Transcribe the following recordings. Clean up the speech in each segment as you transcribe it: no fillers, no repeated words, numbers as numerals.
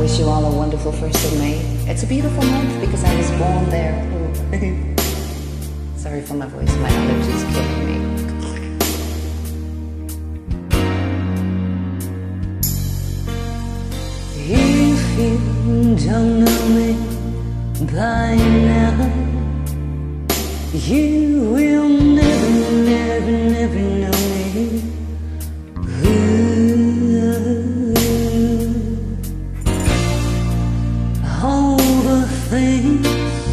wish you all a wonderful 1st of May. It's a beautiful month because I was born there. Sorry for my voice, my allergies killing me. If you don't know me by now, you will never, never, never know me. All the things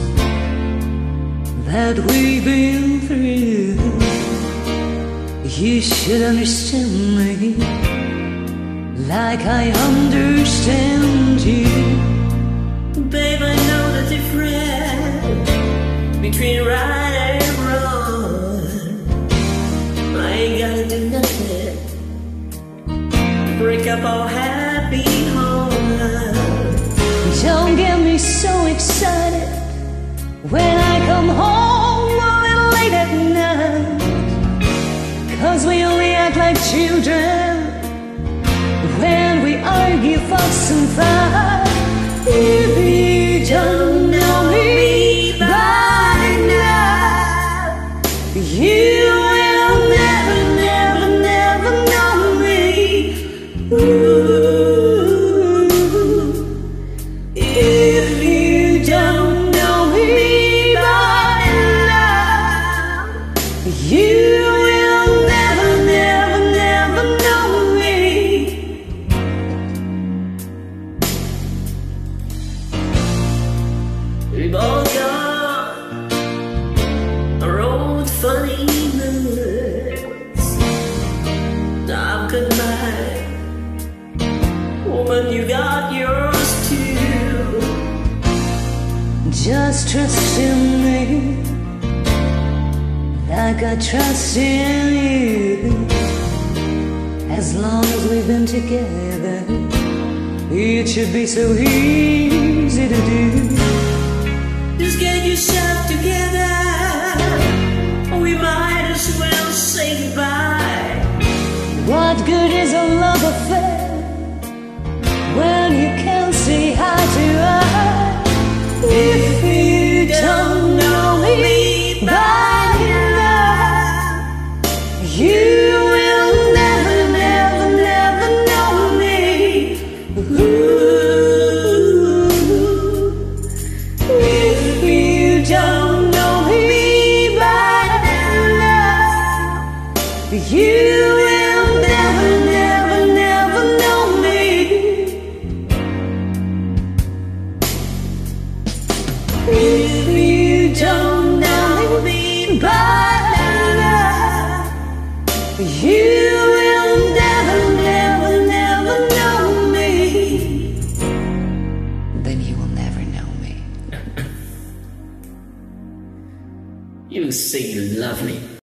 that we've been through, you should understand me like I understand you. Babe, I know the difference between right and wrong. I ain't gotta do nothing to break up our happy home. Don't get me so excited when I come home a little late at night, 'cause we only act like children when we argue, fuss and fight. If you don't know me by now, you will never, never, never know me. Ooh. If you don't know me by now, you will never, never, never know me. We've all got our own funny moods. Now goodbye, woman, you got yours too. Just trust in me like I trust in you. As long as we've been together, it should be so easy to do. Just get yourself together, we might as well say goodbye. What good is a love affair when you can't see eye to eye? If you don't know me by now, you will never, never, never know me. Ooh. If you don't know me by now, you will never, never, never know me. If you don't know me by now, you will never, never, never know me. Then you will never know me. You sing lovely.